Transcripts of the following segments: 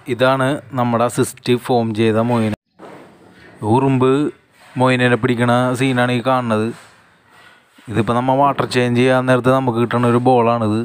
ഇതാണ് നമ്മുടെ cyst form ചെയ്ത മൊയിന. ഉറുമ്പ് മൊയിനെ പിടിക്കണ സീനാണ് ഈ കാണുന്നത്. ഇതിപ്പോൾ നമ്മൾ വാട്ടർ ചേഞ്ച് ചെയ്യാൻ നേരത്ത് നമുക്ക് കിട്ടുന്ന ഒരു ബോളാണിത്.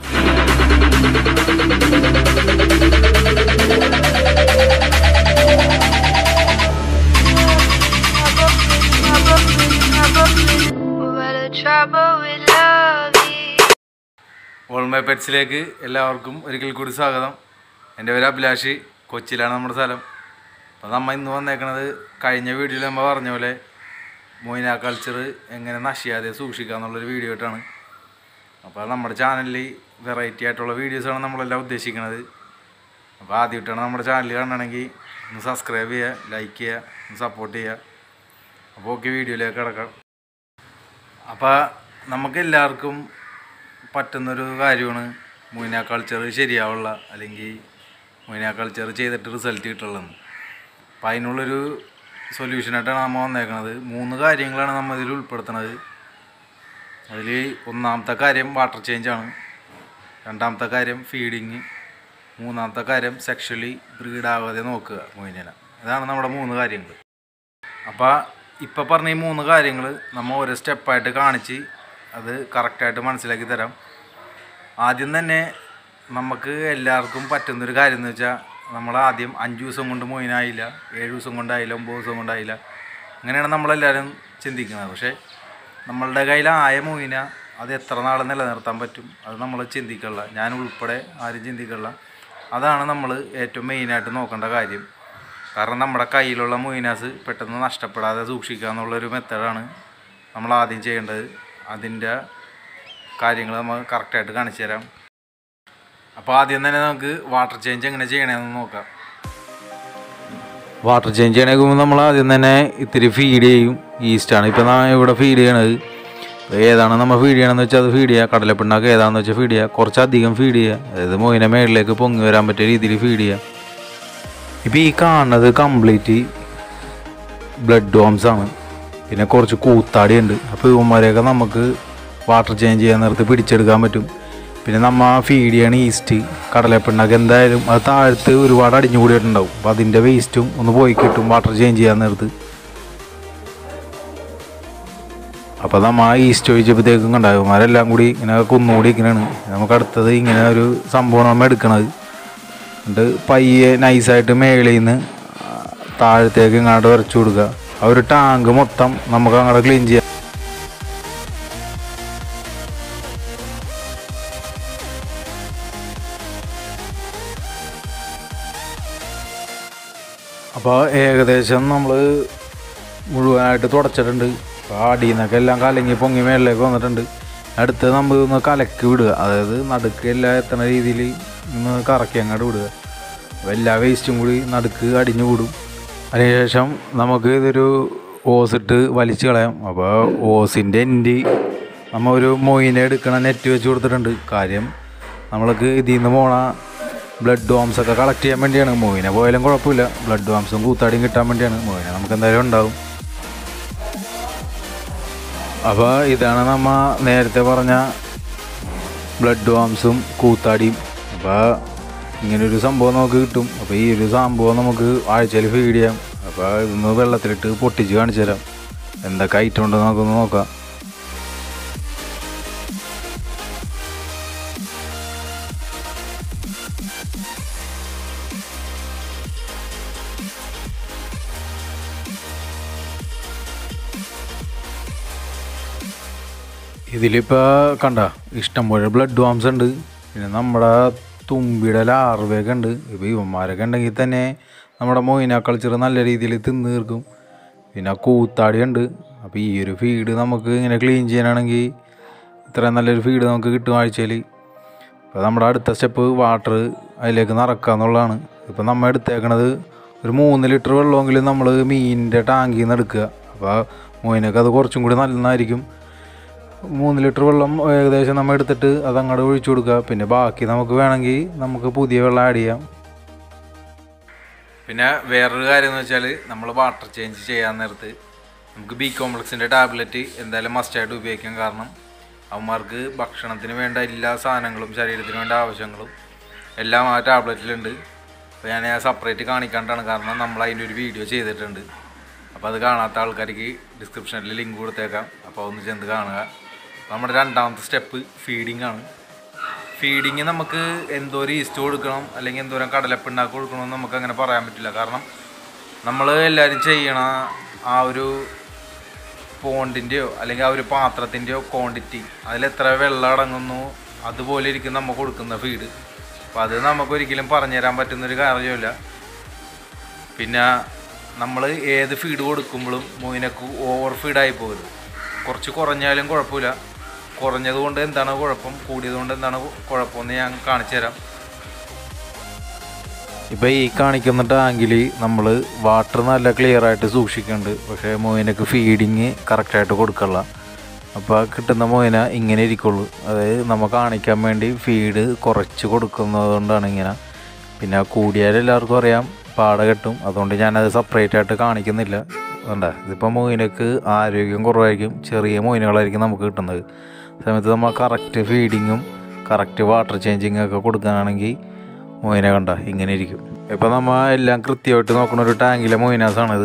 ഓൾമൈ പെറ്റ്സിലേക്ക് എല്ലാവർക്കും ഒരിക്കൽ കൂടി സ്വാഗതം. എൻ്റെ പേര് അഭിലാഷ്, കൊച്ചിയിലാണ് നമ്മുടെ സ്ഥലം. അപ്പോൾ നമ്മൾ ഇന്ന് വന്നേക്കണത് കഴിഞ്ഞ വീഡിയോയിൽ നമ്മൾ പറഞ്ഞ പോലെ മൊയിന കൾച്ചർ എങ്ങനെ നശിയാതെ സൂക്ഷിക്കുക എന്നുള്ളൊരു വീഡിയോ ആയിട്ടാണ്. അപ്പോൾ നമ്മുടെ ചാനലിൽ വെറൈറ്റി ആയിട്ടുള്ള വീഡിയോസാണ് നമ്മളെല്ലാം ഉദ്ദേശിക്കുന്നത്. അപ്പോൾ ആദ്യമായിട്ടാണ് നമ്മുടെ ചാനൽ കാണണമെങ്കിൽ ഒന്ന് സബ്സ്ക്രൈബ് ചെയ്യുക, ലൈക്ക് ചെയ്യുക, ഒന്ന് സപ്പോർട്ട് ചെയ്യുക. അപ്പോൾ ഓക്കെ, വീഡിയോയിലേക്ക് കിടക്കാം. അപ്പോൾ നമുക്കെല്ലാവർക്കും പറ്റുന്നൊരു കാര്യമാണ് മൊയിന കൾച്ചർ ശരിയാവുള്ള, അല്ലെങ്കിൽ മൊയിന കൾച്ചർ ചെയ്തിട്ട് റിസൾട്ട് കിട്ടുള്ളതെന്ന്. അപ്പം അതിനുള്ളൊരു സൊല്യൂഷനായിട്ടാണ് നമ്മൾ വന്നേക്കുന്നത്. 3 കാര്യങ്ങളാണ് നമ്മൾ ഇതിൽ ഉൾപ്പെടുത്തുന്നത്. അതിൽ ഒന്നാമത്തെ കാര്യം വാട്ടർ ചേഞ്ചാണ്, രണ്ടാമത്തെ കാര്യം ഫീഡിങ്, മൂന്നാമത്തെ കാര്യം സെക്ഷലി ബ്രീഡാവാതെ നോക്കുക മൊയിനേനെ. ഇതാണ് നമ്മുടെ 3 കാര്യങ്ങൾ. അപ്പോൾ ഇപ്പോൾ പറഞ്ഞ ഈ 3 കാര്യങ്ങൾ നമ്മൾ ഓരോ സ്റ്റെപ്പായിട്ട് കാണിച്ച് അത് കറക്റ്റായിട്ട് മനസ്സിലാക്കി തരാം. ആദ്യം തന്നെ നമുക്ക് എല്ലാവർക്കും പറ്റുന്നൊരു കാര്യം എന്ന് വെച്ചാൽ, നമ്മൾ ആദ്യം 5 ദിവസം കൊണ്ട് മൊയിനായില്ല, 7 ദിവസം കൊണ്ടായില്ല, 9 ദിവസം കൊണ്ടായില്ല, അങ്ങനെയാണ് നമ്മളെല്ലാവരും ചിന്തിക്കുന്നത്. പക്ഷേ നമ്മളുടെ കയ്യിലായ മൊയിന അത് എത്ര നാൾ നിലനിർത്താൻ പറ്റും, അത് നമ്മൾ ചിന്തിക്കില്ല. ഞാൻ ഉൾപ്പെടെ ആരും ചിന്തിക്കില്ല. അതാണ് നമ്മൾ ഏറ്റവും മെയിനായിട്ട് നോക്കേണ്ട കാര്യം. കാരണം നമ്മുടെ കയ്യിലുള്ള മൊയിനാസ് പെട്ടെന്ന് നഷ്ടപ്പെടാതെ സൂക്ഷിക്കുക എന്നുള്ളൊരു മെത്തേഡാണ് നമ്മൾ ആദ്യം ചെയ്യേണ്ടത്. അതിൻ്റെ കാര്യങ്ങൾ നമ്മൾ കറക്റ്റായിട്ട് കാണിച്ചു തരാം. അപ്പോൾ ആദ്യം തന്നെ നമുക്ക് വാട്ടർ ചേഞ്ച് എങ്ങനെ ചെയ്യണമെന്ന് നോക്കാം. വാട്ടർ ചേഞ്ച് ചെയ്യണമെങ്കിൽ നമ്മൾ ആദ്യം തന്നെ ഇത്തിരി ഫീഡ് ചെയ്യും. ഈസ്റ്റാണ് ഇപ്പോൾ ഇവിടെ ഫീഡ് ചെയ്യണത്. ഏതാണ് നമ്മൾ ഫീഡ് ചെയ്യണമെന്ന് വെച്ചാൽ അത് ഫീഡ് ചെയ്യുക. കടലപ്പിണ്ണാക്ക് ഏതാണെന്ന് വെച്ചാൽ ഫീഡ് ചെയ്യുക. കുറച്ചധികം ഫീഡ് ചെയ്യുക, അതായത് മൊയിന മേളിലേക്ക് പൊങ്ങി വരാൻ പറ്റിയ രീതിയിൽ ഫീഡ് ചെയ്യുക. ഇപ്പോൾ ഈ കാണുന്നത് കംപ്ലീറ്റ് ബ്ലഡ് വോംസാണ്. പിന്നെ കുറച്ച് കൂത്താടിയുണ്ട്. അപ്പോൾ ഇവന്മാരെയൊക്കെ നമുക്ക് വാട്ടർ ചേഞ്ച് ചെയ്യാൻ നേരത്ത് പിടിച്ചെടുക്കാൻ പറ്റും. പിന്നെ നമ്മൾ ഫീഡ് ചെയ്യണ ഈസ്റ്റ്, കടലപ്പിണ്ണാക്ക് എന്തായാലും അത് താഴത്ത് ഒരുപാട് അടിഞ്ഞു കൂടിയിട്ടുണ്ടാവും. അപ്പോൾ അതിൻ്റെ വേസ്റ്റും ഒന്ന് പോയി കിട്ടും വാട്ടർ ചേഞ്ച് ചെയ്യാൻ നേരത്ത്. അപ്പോൾ നമ്മൾ ആ ഈസ്റ്റ് ഒഴിച്ചപ്പോഴത്തേക്കും കണ്ടാകും അവരെല്ലാം കൂടി ഇങ്ങനെ കുന്നുകൂടി ഇങ്ങനെയാണ്. നമുക്ക് അടുത്തത് ഇങ്ങനെ ഒരു സംഭവം നമ്മൾ എടുക്കണത്. എന്നിട്ട് പയ്യെ നൈസായിട്ട് മേളിൽ നിന്ന് താഴത്തേക്ക് ഇങ്ങോട്ട് വരച്ചു കൊടുക്കുക. ആ ഒരു ടാങ്ക് മൊത്തം നമുക്ക് അങ്ങോട്ട് ക്ലീൻ ചെയ്യാം. അപ്പോൾ ഏകദേശം നമ്മൾ മുഴുവനായിട്ട് തുടച്ചിട്ടുണ്ട്. അപ്പോൾ അടിയിൽ നിന്നൊക്കെ എല്ലാം കലങ്ങി പൊങ്ങി മേളിലേക്ക് വന്നിട്ടുണ്ട്. അടുത്ത് നമ്മൾ ഒന്ന് കലക്കി വിടുക, അതായത് നടുക്ക് എല്ലാം എത്തുന്ന രീതിയിൽ ഒന്ന് കറക്കി അങ്ങോട്ട് വിടുക. അപ്പോൾ എല്ലാ വേസ്റ്റും കൂടി നടുക്ക് അടിഞ്ഞു വിടും. അതിനുശേഷം നമുക്ക് ഇതൊരു ഓസിട്ട് വലിച്ചു കളയാം. അപ്പോൾ ഓസിൻ്റെ എൻഡ് നമ്മൾ ഒരു മൊയിനെ എടുക്കണ നെറ്റ് വെച്ച് കൊടുത്തിട്ടുണ്ട്. കാര്യം നമ്മൾക്ക് ഇതിൽ നിന്ന് പോണ ബ്ലഡ് വോംസൊക്കെ കളക്ട് ചെയ്യാൻ വേണ്ടിയാണ്. മൊയിന പോയാലും കുഴപ്പമില്ല, ബ്ലഡ് വോംസും കൂത്താടിയും കിട്ടാൻ വേണ്ടിയാണ്. മൊയിന നമുക്ക് എന്തായാലും ഉണ്ടാവും. അപ്പോൾ ഇതാണ് നമ്മൾ നേരത്തെ പറഞ്ഞ ബ്ലഡ് വോംസും കൂത്താടിയും. അപ്പോൾ ഇങ്ങനൊരു സംഭവം നമുക്ക് കിട്ടും. അപ്പോൾ ഈ ഒരു സംഭവം നമുക്ക് ആഴ്ചയിൽ ഫീഡ് ചെയ്യാം. അപ്പോൾ ഇതൊന്ന് വെള്ളത്തിലിട്ട് പൊട്ടിച്ച് കാണിച്ചു തരാം എന്തൊക്കെ ഐറ്റം ഉണ്ടെന്ന് നമുക്കൊന്ന് നോക്കാം. ഇതിലിപ്പോൾ കണ്ട ഇഷ്ടംപോലെ ബ്ലഡ് വോംസ് ഉണ്ട്. പിന്നെ നമ്മുടെ തുമ്പിയുടെ ലാർവയൊക്കെ ഉണ്ട്. ഇപ്പോൾ ഇവന്മാരൊക്കെ ഉണ്ടെങ്കിൽ തന്നെ നമ്മുടെ മൊയിന കൾച്ചർ നല്ല രീതിയിൽ തിന്ന് തീർക്കും. പിന്നെ കൂത്താടിയുണ്ട്. അപ്പോൾ ഈ ഒരു ഫീഡ് നമുക്ക് ഇങ്ങനെ ക്ലീൻ ചെയ്യാനാണെങ്കിൽ ഇത്രയും നല്ലൊരു ഫീഡ് നമുക്ക് കിട്ടും ആഴ്ചയിൽ. അപ്പോൾ നമ്മുടെ അടുത്ത സ്റ്റെപ്പ് വാട്ടർ അതിലേക്ക് നിറക്കുക എന്നുള്ളതാണ്. ഇപ്പോൾ നമ്മൾ എടുത്തേക്കണത് ഒരു 3 ലിറ്റർ വെള്ളമെങ്കിലും നമ്മൾ മീനിൻ്റെ ടാങ്കിൽ നിന്ന് എടുക്കുക. അപ്പോൾ മൊയിനൊക്കെ അത് കുറച്ചും കൂടി നല്ലതായിരിക്കും. 3 ലിറ്റർ വെള്ളം ഏകദേശം നമ്മൾ എടുത്തിട്ട് അതങ്ങോട്ട് ഒഴിച്ചു കൊടുക്കുക. പിന്നെ ബാക്കി നമുക്ക് വേണമെങ്കിൽ നമുക്ക് പുതിയ വെള്ളം ആഡ് ചെയ്യാം. പിന്നെ വേറൊരു കാര്യം എന്ന് വെച്ചാൽ, നമ്മൾ വാട്ടർ ചേഞ്ച് ചെയ്യാൻ നേരത്ത് നമുക്ക് ബി കോംപ്ലക്സിൻ്റെ ടാബ്ലറ്റ് എന്തായാലും മസ്റ്റായിട്ട് ഉപയോഗിക്കാം. കാരണം അവന്മാർക്ക് ഭക്ഷണത്തിന് വേണ്ട എല്ലാ സാധനങ്ങളും ശരീരത്തിന് വേണ്ട ആവശ്യങ്ങളും എല്ലാം ആ ടാബ്ലറ്റിലുണ്ട്. അപ്പോൾ ഞാൻ സെപ്പറേറ്റ് കാണിക്കാണ്ടാണ്, കാരണം നമ്മൾ അതിൻ്റെ ഒരു വീഡിയോ ചെയ്തിട്ടുണ്ട്. അപ്പോൾ അത് കാണാത്ത ആൾക്കാർക്ക് ഡിസ്ക്രിപ്ഷനിൽ ലിങ്ക് കൊടുത്തേക്കാം. അപ്പോൾ ഒന്ന് ചെന്ന് കാണുക. നമ്മുടെ രണ്ടാമത്തെ സ്റ്റെപ്പ് ഫീഡിങ് ആണ്. ഫീഡിങ് നമുക്ക് എന്തോരം ഈസ്റ്റ് കൊടുക്കണം അല്ലെങ്കിൽ എന്തോരം കടലപ്പിണ്ണാക്ക് കൊടുക്കണമെന്ന് നമുക്ക് അങ്ങനെ പറയാൻ പറ്റില്ല. കാരണം നമ്മൾ എല്ലാവരും ചെയ്യണ ആ ഒരു പോണ്ടിൻ്റെയോ അല്ലെങ്കിൽ ആ ഒരു പാത്രത്തിൻ്റെയോ ക്വാണ്ടിറ്റി, അതിലെത്ര വെള്ളം അടങ്ങുന്നു അതുപോലെ ഇരിക്കും നമ്മൾ കൊടുക്കുന്ന ഫീഡ്. അപ്പോൾ അത് നമുക്കൊരിക്കലും പറഞ്ഞുതരാൻ പറ്റുന്നൊരു കാര്യമില്ല. പിന്നെ നമ്മൾ ഏത് ഫീഡ് കൊടുക്കുമ്പോഴും മൊയിനക്ക് ഓവർ ഫീഡായി പോകരുത്. കുറച്ച് കുറഞ്ഞാലും കുഴപ്പമില്ല. കുറഞ്ഞതുകൊണ്ട് എന്താണ് കുഴപ്പം, കൂടിയതുകൊണ്ട് എന്താണ് കുഴപ്പമെന്ന് ഞാൻ കാണിച്ചു തരാം. ഇപ്പോൾ ഈ കാണിക്കുന്ന ടാങ്കിൽ നമ്മൾ വാട്ടർ നല്ല ക്ലിയറായിട്ട് സൂക്ഷിക്കുന്നുണ്ട്. പക്ഷേ മൊയിനക്ക് ഫീഡിങ് കറക്റ്റായിട്ട് കൊടുക്കല്ല. അപ്പോൾ കിട്ടുന്ന മൊയിന ഇങ്ങനെ ഇരിക്കുള്ളൂ. അതായത് നമ്മൾ കാണിക്കാൻ വേണ്ടി ഫീഡ് കുറച്ച് കൊടുക്കുന്നത് കൊണ്ടാണ് ഇങ്ങനെ. പിന്നെ കൂടിയാൽ എല്ലാവർക്കും അറിയാം പാട കെട്ടും. അതുകൊണ്ട് ഞാനത് സെപ്പറേറ്റ് ആയിട്ട് കാണിക്കുന്നില്ല. അതുകൊണ്ടാ ഇതിപ്പോൾ മൊയിനക്ക് ആരോഗ്യം കുറവായിരിക്കും, ചെറിയ മൊയിനുകളായിരിക്കും നമുക്ക് കിട്ടുന്നത്. സമയത്ത് നമ്മൾ കറക്റ്റ് ഫീഡിങ്ങും കറക്റ്റ് വാട്ടർ ചേഞ്ചിങ്ങും ഒക്കെ കൊടുക്കാനാണെങ്കിൽ മൊയിന കണ്ട ഇങ്ങനെ ഇരിക്കും. ഇപ്പോൾ നമ്മൾ എല്ലാം കൃത്യമായിട്ട് നോക്കുന്ന ഒരു ടാങ്കിലെ മൊയിനാസാണിത്.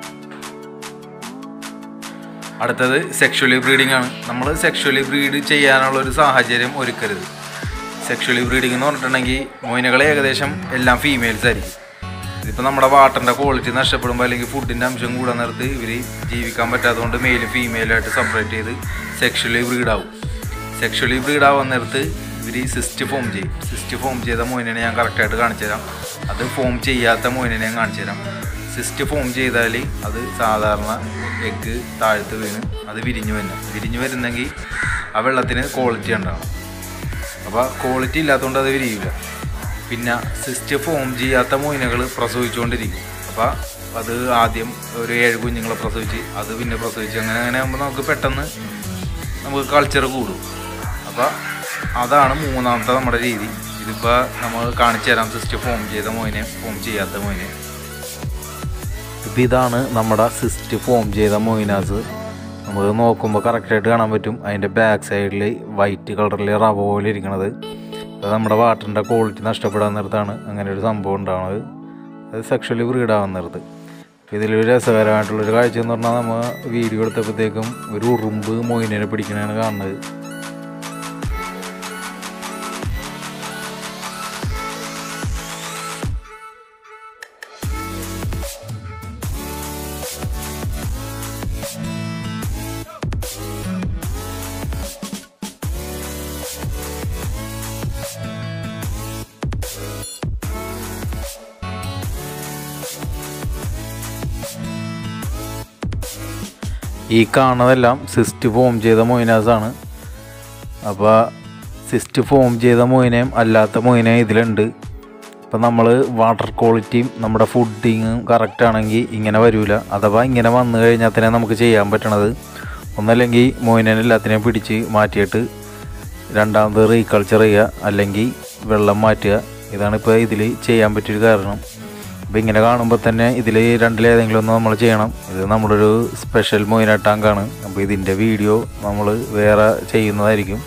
അടുത്തത് സെക്ഷുവലി ബ്രീഡിംഗ് ആണ്. നമ്മൾ സെക്ഷുവലി ബ്രീഡ് ചെയ്യാനുള്ളൊരു സാഹചര്യം ഒരുക്കരുത്. സെക്ഷുവലി ബ്രീഡിംഗ് എന്ന് പറഞ്ഞിട്ടുണ്ടെങ്കിൽ മൊയിനുകൾ ഏകദേശം എല്ലാം ഫീമെയിൽസ് ആയിരിക്കും. ഇതിപ്പോൾ നമ്മുടെ വാട്ടറിൻ്റെ ക്വാളിറ്റി നഷ്ടപ്പെടുമ്പോൾ അല്ലെങ്കിൽ ഫുഡിൻ്റെ അംശം കൂടാൻ നേരത്ത് ഇവർ ജീവിക്കാൻ പറ്റാത്തതുകൊണ്ട് മെയിലും ഫീമെയിലായിട്ട് സെപ്പറേറ്റ് ചെയ്ത് സെക്ഷുവലി ബ്രീഡാവും. സെക്ഷുവലി ബ്രീഡാവാൻ നേരത്ത് ഇവർ സിസ്റ്റ് ഫോം ചെയ്യും. സിസ്റ്റ് ഫോം ചെയ്ത മൊയിനെ ഞാൻ കറക്റ്റായിട്ട് കാണിച്ചു തരാം. അത് ഫോം ചെയ്യാത്ത മൊയിനെ ഞാൻ കാണിച്ചു തരാം. സിസ്റ്റ് ഫോം ചെയ്താൽ അത് സാധാരണ എഗ്ഗ് താഴ്ത്ത് വീണ് അത് വിരിഞ്ഞു വരുന്നെങ്കിൽ ആ വെള്ളത്തിന് ക്വാളിറ്റി ഉണ്ടാവണം. അപ്പോൾ ക്വാളിറ്റി ഇല്ലാത്തതുകൊണ്ട് അത് വിരിയില്ല. പിന്നെ സിസ്റ്റ് ഫോം ചെയ്യാത്ത മൊയിനുകൾ പ്രസവിച്ചുകൊണ്ടിരിക്കും. അപ്പോൾ അത് ആദ്യം ഒരു 7 കുഞ്ഞുങ്ങളെ പ്രസവിച്ച് അത് പിന്നെ പ്രസവിച്ച് അങ്ങനെ ആകുമ്പോൾ നമുക്ക് പെട്ടെന്ന് നമുക്ക് കൾച്ചർ കൂടും. അപ്പോൾ അതാണ് മൂന്നാമത്തെ നമ്മുടെ രീതി. ഇതിപ്പോൾ നമ്മൾ കാണിച്ചു തരാം സിസ്റ്റ് ഫോം ചെയ്ത മൊയിനെ, ഫോം ചെയ്യാത്ത മൊയിനെ. ഇപ്പോൾ ഇതാണ് നമ്മുടെ സിസ്റ്റ് ഫോം ചെയ്ത മൊയിനാസ്. നമുക്ക് നോക്കുമ്പോൾ കറക്റ്റായിട്ട് കാണാൻ പറ്റും. അതിൻ്റെ ബാക്ക് സൈഡിൽ വൈറ്റ് കളറിൽ റവ പോലെ ഇരിക്കണത് അത് നമ്മുടെ വാട്ടറിൻ്റെ ക്വാളിറ്റി നഷ്ടപ്പെടാൻ നേരത്താണ് അങ്ങനെ ഒരു സംഭവം ഉണ്ടാകുന്നത്. അത് സെക്ഷലി ബ്രീഡാവാൻ നേരത്ത്. അപ്പോൾ ഇതിലൊരു രസകരമായിട്ടുള്ളൊരു കാഴ്ച എന്ന് പറഞ്ഞാൽ നമ്മൾ വീഡിയോ എടുത്തപ്പോഴത്തേക്കും ഒരു ഉറുമ്പ് മൊയിനെ പിടിക്കണതാണ് കാണുന്നത്. ഈ കാണുന്നതെല്ലാം സിസ്റ്റ് ഫോം ചെയ്ത മൊയിനാസാണ്. അപ്പോൾ സിസ്റ്റ് ഫോം ചെയ്ത മൊയിനയും അല്ലാത്ത മൊയിനയും ഇതിലുണ്ട്. അപ്പോൾ നമ്മൾ വാട്ടർ ക്വാളിറ്റിയും നമ്മുടെ ഫുഡിങ്ങും കറക്റ്റാണെങ്കിൽ ഇങ്ങനെ വരില്ല. അഥവാ ഇങ്ങനെ വന്നു കഴിഞ്ഞാൽ തന്നെ നമുക്ക് ചെയ്യാൻ പറ്റണത് ഒന്നല്ലെങ്കിൽ മൊയിനെ എല്ലാത്തിനെയും പിടിച്ച് മാറ്റിയിട്ട് രണ്ടാമത് റീകൾച്ചർ ചെയ്യുക, അല്ലെങ്കിൽ വെള്ളം മാറ്റുക. ഇതാണിപ്പോൾ ഇതിൽ ചെയ്യാൻ പറ്റിയൊരു കാരണം. അപ്പോൾ ഇങ്ങനെ കാണുമ്പോൾ തന്നെ ഇതിൽ രണ്ടിലേതെങ്കിലും ഒന്ന് നമ്മൾ ചെയ്യണം. ഇത് നമ്മളൊരു സ്പെഷ്യൽ മൊയിന ടാങ്കാണ്. അപ്പോൾ ഇതിൻ്റെ വീഡിയോ നമ്മൾ വേറെ ചെയ്യുന്നതായിരിക്കും.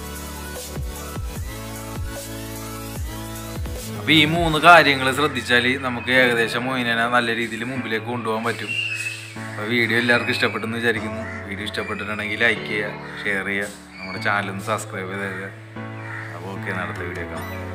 അപ്പോൾ ഈ 3 കാര്യങ്ങൾ ശ്രദ്ധിച്ചാൽ നമുക്ക് ഏകദേശം മൊയിനെ നല്ല രീതിയിൽ മുമ്പിലേക്ക് കൊണ്ടുപോകാൻ പറ്റും. അപ്പോൾ വീഡിയോ എല്ലാവർക്കും ഇഷ്ടപ്പെട്ടെന്ന് വിചാരിക്കുന്നു. വീഡിയോ ഇഷ്ടപ്പെട്ടിട്ടുണ്ടെങ്കിൽ ലൈക്ക് ചെയ്യുക, ഷെയർ ചെയ്യുക, നമ്മുടെ ചാനലൊന്ന് സബ്സ്ക്രൈബ് ചെയ്ത് തരിക. അപ്പോൾ ഓക്കെ, അടുത്ത വീഡിയോ കാണാം.